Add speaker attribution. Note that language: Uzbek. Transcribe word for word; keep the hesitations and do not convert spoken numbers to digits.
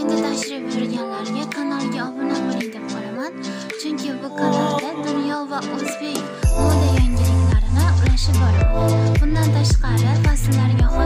Speaker 1: Endi tashrif buyurganlarga kanalga obuna bo'ling deb qolaman, chunki bu kanalda dunyo va o'zbek moda yangiliklarini ulashib boraman. Bundan tashqari fasllarga